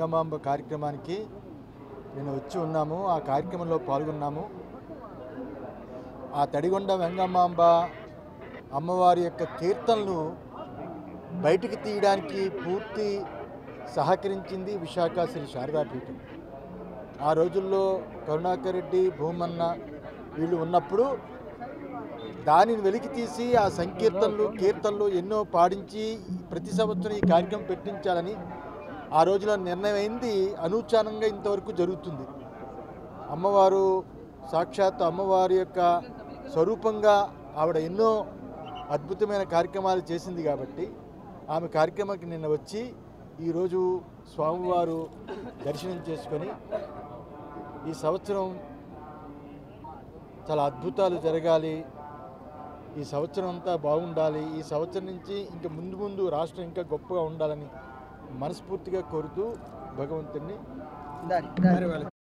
వెంగమాంబ కార్యక్రమానికి నేను వచ్చి ఉన్నాము. ఆ కార్యక్రమంలో పాల్గొన్నాము. ఆ తడిగొండ వెంగమాంబ అమ్మవారి యొక్క కీర్తనలు బయటికి తీయడానికి పూర్తి సహకరించింది విశాఖ శ్రీ శారదాపీఠం. ఆ రోజుల్లో కరుణాకర్ రెడ్డి, భూమన్న వీళ్ళు ఉన్నప్పుడు దానిని వెలికి తీసి ఆ సంకీర్తనలు, కీర్తనలు ఎన్నో పాడించి ప్రతి సంవత్సరం ఈ కార్యక్రమం పెట్టించాలని ఆ రోజులో నిర్ణయం అయింది. అనూచానంగా ఇంతవరకు జరుగుతుంది. అమ్మవారు సాక్షాత్ అమ్మవారి యొక్క స్వరూపంగా ఆవిడ ఎన్నో అద్భుతమైన కార్యక్రమాలు చేసింది కాబట్టి ఆమె కార్యక్రమానికి నిన్న వచ్చి ఈరోజు స్వామివారు దర్శనం చేసుకొని ఈ సంవత్సరం చాలా అద్భుతాలు జరగాలి, ఈ సంవత్సరం అంతా బాగుండాలి, ఈ సంవత్సరం నుంచి ఇంకా ముందు ముందు రాష్ట్రం ఇంకా గొప్పగా ఉండాలని మనస్ఫూర్తిగా కోరుతూ భగవంతుడిని